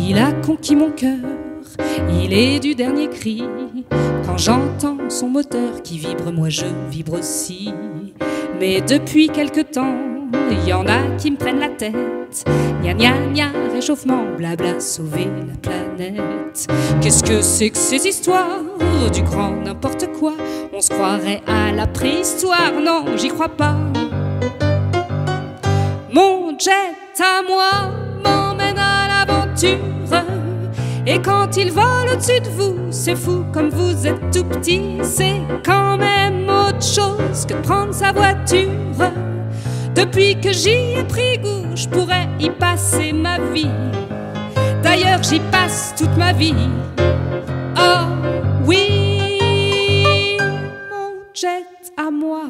Il a conquis mon cœur, il est du dernier cri. Quand j'entends son moteur qui vibre, moi je vibre aussi. Mais depuis quelque temps, il y en a qui me prennent la tête. Gna gna gna, réchauffement, blabla, sauver la planète. Qu'est-ce que c'est que ces histoires du grand n'importe quoi? On se croirait à la préhistoire, non, j'y crois pas. Mon jet à moi m'emmène à l'aventure. Et quand il vole au-dessus de vous, c'est fou comme vous êtes tout petit. C'est quand même autre chose que de prendre sa voiture. Depuis que j'y ai pris goût, je pourrais y passer ma vie. D'ailleurs, j'y passe toute ma vie. Oh oui, mon jet à moi.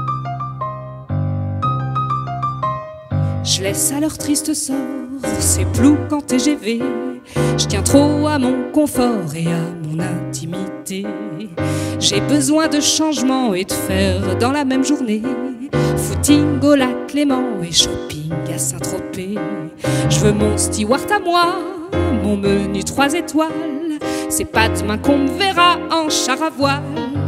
Je laisse à leur triste sort ces ploux quand TGV. Je tiens trop à mon confort et à mon intimité. J'ai besoin de changement et de faire dans la même journée footing au lac Clément et shopping à Saint-Tropez. Je veux mon steward à moi, mon menu 3 étoiles. C'est pas demain qu'on me verra en char à voile.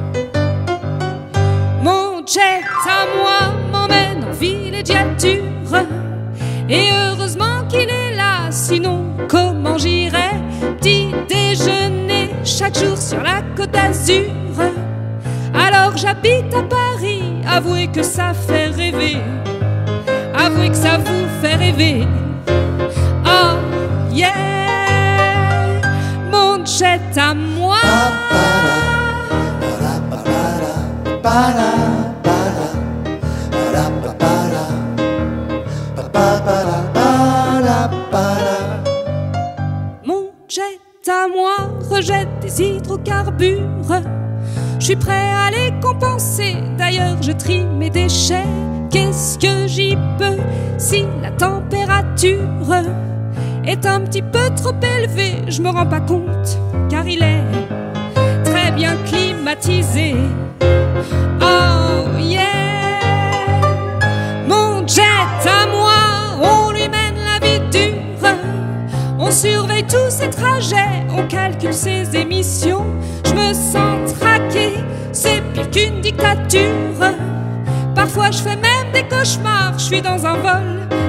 Mon jet à moi m'emmène en villégiature. Et heureusement qu'il est là, sinon comment j'irais petit déjeuner chaque jour sur la Côte d'Azur. Alors j'habite à Paris, avouez que ça fait rêver. Avouez que ça vous fait rêver. Oh yeah, mon jet à moi. Mon jet à moi rejette des hydrocarbures. Je suis prêt à les compenser, d'ailleurs je trie mes déchets. Qu'est-ce que j'y peux si la température est un petit peu trop élevée? Je me rends pas compte, car il est très bien climatisé. Oh yeah, mon jet à moi, on lui mène la vie dure. On surveille tous ses trajets, on calcule ses émissions. Je me sens traqué, c'est pire qu'une dictature. Parfois je fais même des cauchemars, je suis dans un vol